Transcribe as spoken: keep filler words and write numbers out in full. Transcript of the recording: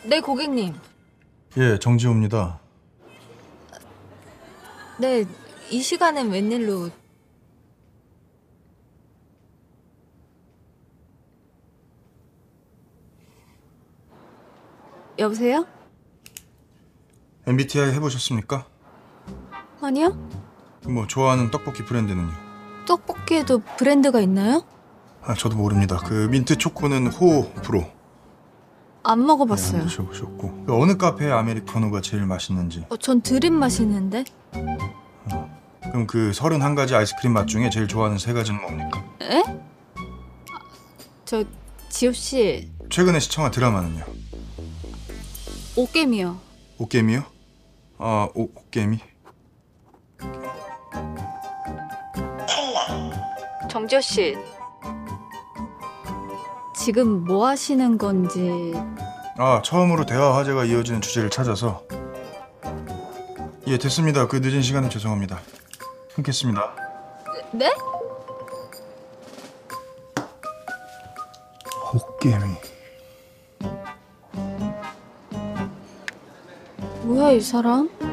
네, 고객님. 예, 정지호입니다. 네, 이 시간엔 웬일로... 여보세요? 엠비티아이 해보셨습니까? 아니요? 뭐 좋아하는 떡볶이 브랜드는요? 떡볶이에도 브랜드가 있나요? 아, 저도 모릅니다. 그 민트 초코는 호불호. 안 네, 먹어봤어요. 안 드셔보셨고. 그 어느 카페의 아메리카노가 제일 맛있는지. 어, 전 드립 마시는데? 그럼 그 서른한 가지 아이스크림 맛 중에 제일 좋아하는 세 가지는 뭡니까? 에? 저, 지호씨, 최근에 시청한 드라마는요? 옷게임이요. 옷게임이요? 아, 오, 옷게임이? 정지호씨, 지금 뭐 하시는 건지... 아, 처음으로 대화 화제가 이어지는 주제를 찾아서. 예, 됐습니다. 그 늦은 시간에 죄송합니다. 끊겠습니다. 네? 옷게임이. 뭐야, 이 사람?